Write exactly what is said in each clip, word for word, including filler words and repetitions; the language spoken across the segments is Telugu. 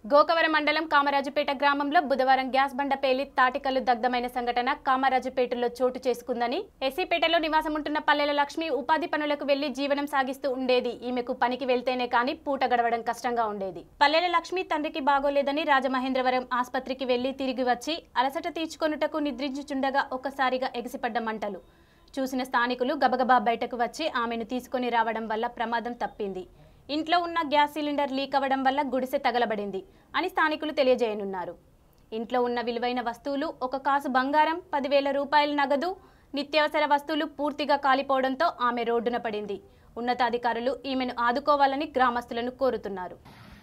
గోకవర మండలం కామరాజుపేట గ్రామంలో బుధవారం గ్యాస్ బండ పేలి తాటికల్లు దగ్ధమైన సంఘటన కామరాజుపేటలో చోటు చేసుకుందని ఎస్సీపేటలో నివాసముంటున్న పల్లెల లక్ష్మి ఉపాధి పనులకు వెళ్లి జీవనం సాగిస్తూ ఉండేది. ఈమెకు పనికి వెళ్తేనే కానీ పూట గడవడం కష్టంగా ఉండేది. పల్లెల లక్ష్మి తండ్రికి బాగోలేదని రాజమహేంద్రవరం ఆసుపత్రికి వెళ్లి తిరిగి వచ్చి అలసట తీర్చుకొనుటకు నిద్రించుచుండగా ఒక్కసారిగా ఎగిసిపడ్డ మంటలు చూసిన స్థానికులు గబగబా బయటకు వచ్చి ఆమెను తీసుకొని రావడం వల్ల ప్రమాదం తప్పింది. ఇంట్లో ఉన్న గ్యాస్ సిలిండర్ లీక్ అవ్వడం వల్ల గుడిసె తగలబడింది అని స్థానికులు తెలియజేయనున్నారు. ఇంట్లో ఉన్న విలువైన వస్తువులు ఒక కాసు బంగారం, పదివేల రూపాయల నగదు, నిత్యావసర వస్తువులు పూర్తిగా కాలిపోవడంతో ఆమె రోడ్డున పడింది. ఉన్నతాధికారులు ఈమెను ఆదుకోవాలని గ్రామస్తులను కోరుతున్నారు.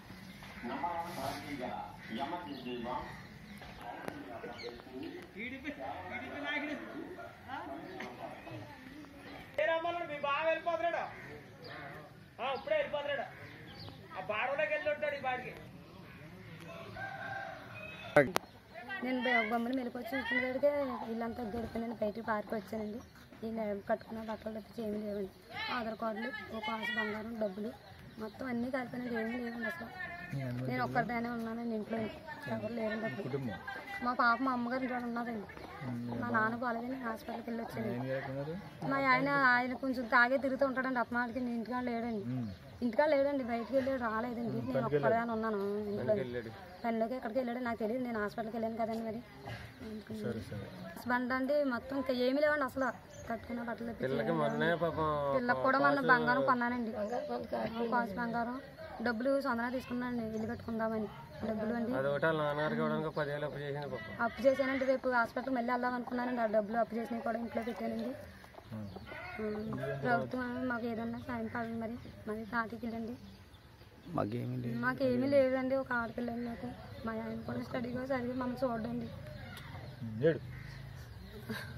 ఇప్పుడే వెళ్ళిపోతాడు ఆ బాడలోకి వెళ్ళి ఉంటాడు ఈ బాడికి. నేను బొమ్మను మెలుకొచ్చి చూసుకునేటికే ఇల్లంతా గడిపోయినండి. బయటకు పార్కి వచ్చానండి. ఈ కట్టుకున్న బట్టలు తప్పించి ఏమీ లేవండి. ఆధార్ కార్డులు, ఒక కాసు బంగారం, డబ్బులు మొత్తం అన్నీ కలిపినండి. ఏమీ లేవండి అసలు. నేను ఒక్కరిదైనా ఉన్నానండి. ఇంట్లో ఎవరు లేరండి. అప్పుడు మా పాప మా అమ్మగారు ఇంట్లో ఉన్నదండి. మా నాన్న బాగాలేదని హాస్పిటల్కి వెళ్ళి వచ్చాను. మా ఆయన ఆయన కొంచెం తాగే తిరుగుతూ ఉంటాడండి. అత్తమాడికి ఇంటికాడ లేడండి. ఇంటికాడ లేడండి, బయటకు వెళ్ళి రాలేదండి. నేను ఒక్కదాని ఉన్నాను ఇంట్లో. పనిలోకి ఎక్కడికి వెళ్ళాడు నాకు తెలియదు. నేను హాస్పిటల్కి వెళ్ళాను కదండి. మరి హస్బెండ్ అండి మొత్తం ఇంకా ఏమీ లేవండి అసలు. కట్టుకున్న బట్టలు పిల్లలకు కూడా మొన్న బంగారం కొన్నానండి. కాసు బంగారం, డబ్బులు సొందన తీసుకున్నానండి ఇల్లు కట్టుకుందామని. డబ్బులు అండి అప్పు చేశానండి. రేపు హాస్పిటల్ మళ్ళీ వెళ్దాం అనుకున్నానండి. ఆ డబ్బులు అప్పు చేసినవి కూడా ఇంట్లో పెట్టానండి. ప్రభుత్వం మాకు ఏదన్నా సాయం కావాలి. మరి మరి తాటికి వెళ్ళండి. మాకేమీ లేదండి. ఒక ఆడపిల్లండి నాకు. మా ఆయన కూడా స్టడీగా సరిగ్గా మమ్మల్ని చూడండి.